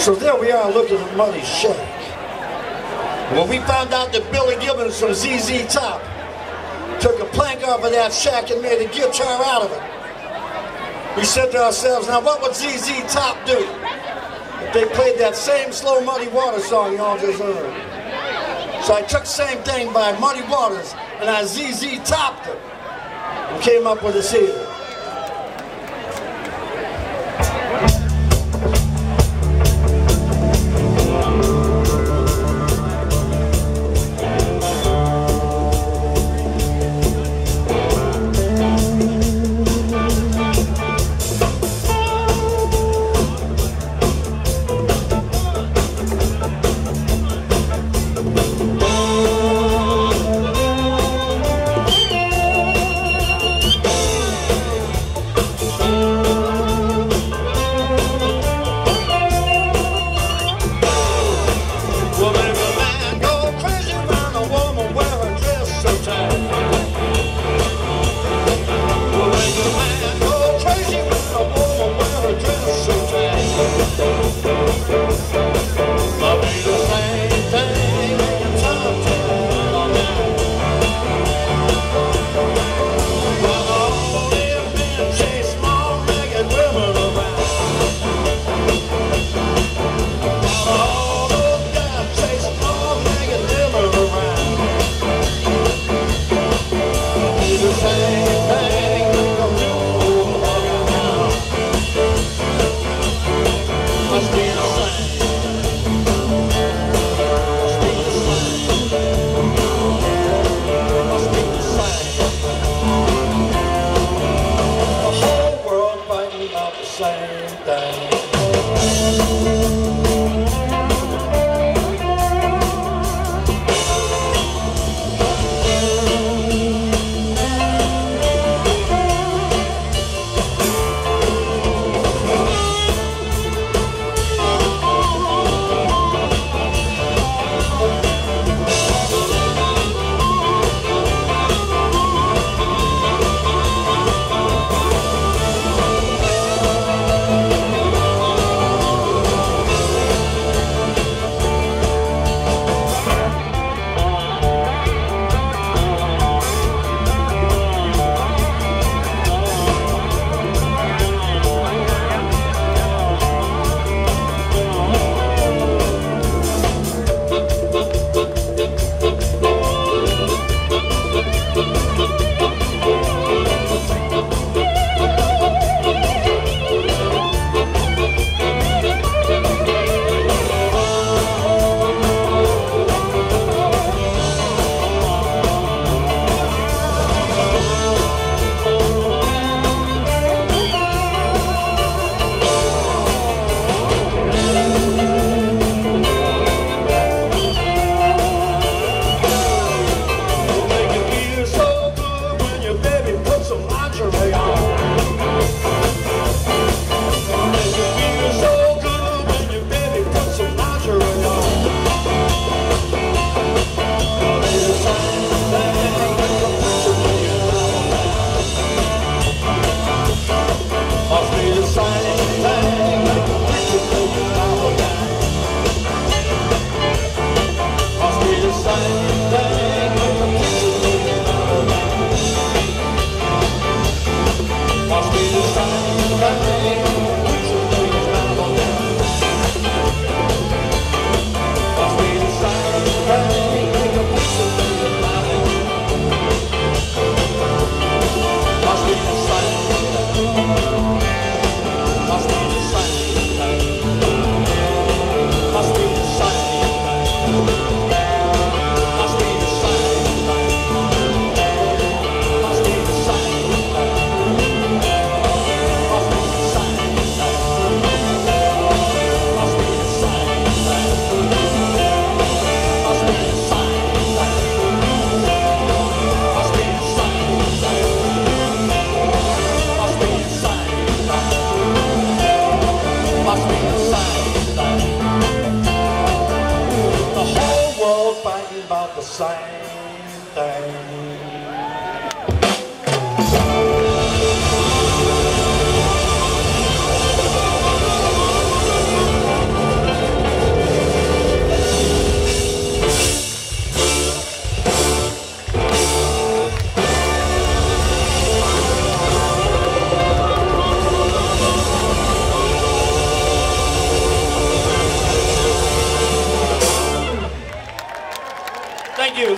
So there we are looking at Muddy's shack. When we found out that Billy Gibbons from ZZ Top took a plank off of that shack and made a guitar out of it, we said to ourselves, now what would ZZ Top do if they played that same slow Muddy Waters song y'all just heard? So I took the same thing by Muddy Waters and I ZZ Topped it and came up with this here.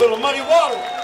little Muddy Water.